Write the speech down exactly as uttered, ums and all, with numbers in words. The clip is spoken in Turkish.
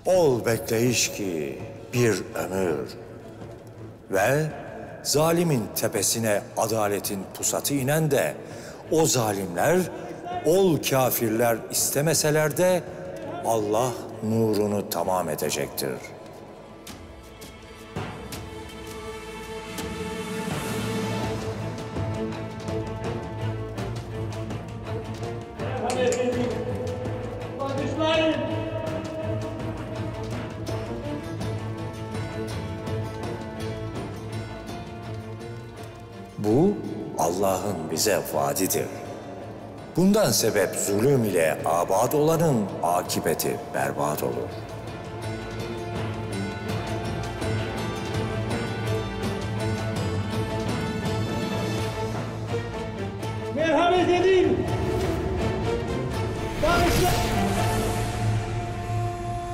Ol bekleyiş ki bir ömür ve zalimin tepesine adaletin pusatı inen de o zalimler, ol kafirler istemeseler de Allah nurunu tamam edecektir. Bu Allah'ın bize vaadidir. Bundan sebep zulüm ile abad olanın akibeti berbat olur.